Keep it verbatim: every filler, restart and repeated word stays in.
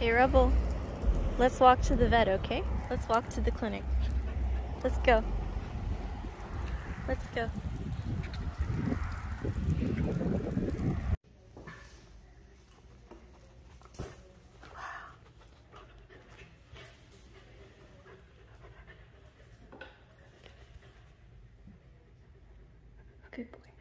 Hey, Rubble. Let's walk to the vet, okay? Let's walk to the clinic. Let's go. Let's go. Good boy.